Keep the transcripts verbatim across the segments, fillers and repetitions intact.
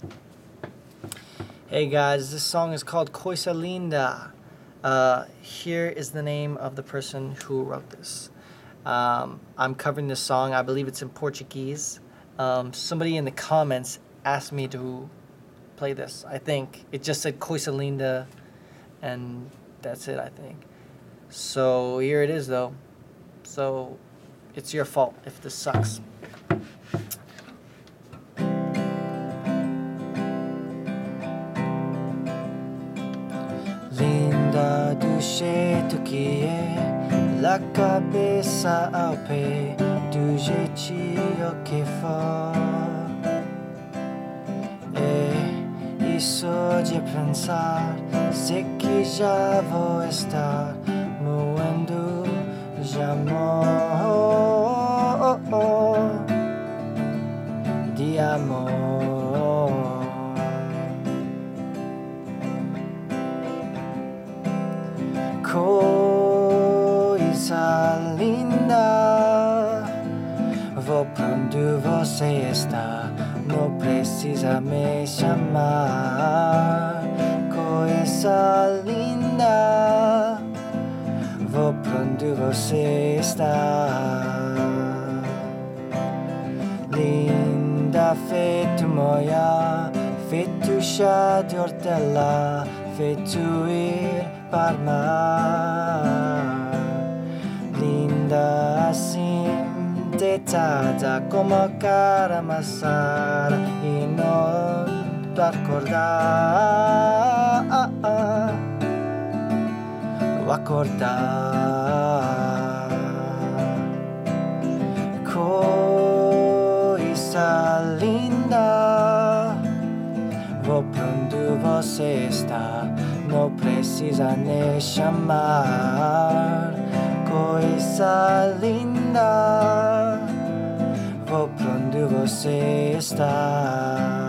Hey guys, this song is called Coisa Linda. Uh, here is the name of the person who wrote this. Um, I'm covering this song. I believe it's in Portuguese. Um, somebody in the comments asked me to play this. I think it just said Coisa Linda, and that's it, I think. So here it is, though. So it's your fault if this sucks. Linda do jeito que é, la cabeça ao pé, do jeitinho que for. É isso de pensar, sei que já vou estar moendo de amor, de amor. Coisa linda, vou pra onde você está, não precisa me chamar. Coisa linda, vou pra onde você está. Linda, feito moia, feito chá de hortelã, feito ir para mar. Linda assim, deitada como a cara amassada e não te acordar, acordar. Coisa linda, vou pra onde você está, não precisa me chamar. Coisa linda, vou pra onde você está.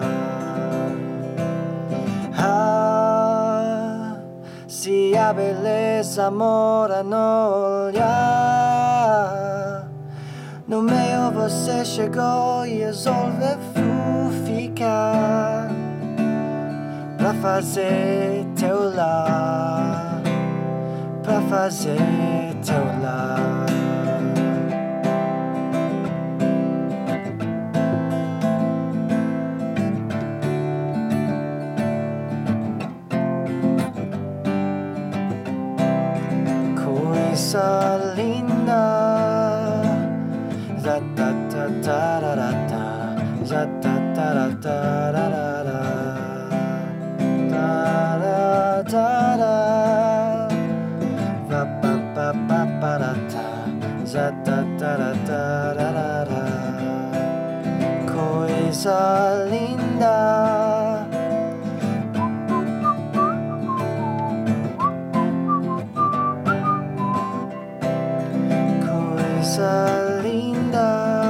Ah, se a beleza mora no olhar, no meio você chegou e resolveu ficar pra fazer teu lar, pra fazer teu lar. Coisa linda, za ta ta ta ra ra ta, za ta ta ra ta ra ra ra. Da-da, va pa pa pa pa da ta, za da da da da da da da. Coisa linda, coisa linda.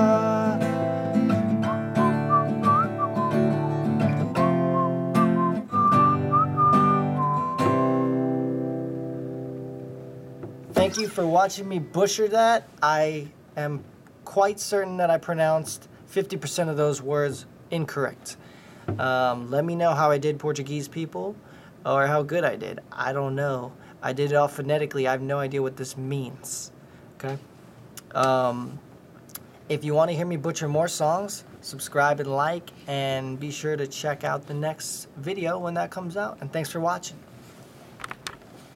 Thank you for watching me butcher that. I am quite certain that I pronounced fifty percent of those words incorrect. Um, let me know how I did, Portuguese people, or how good I did. I don't know. I did it all phonetically. I have no idea what this means. Okay? Um, if you want to hear me butcher more songs, subscribe and like, and be sure to check out the next video when that comes out. And thanks for watching.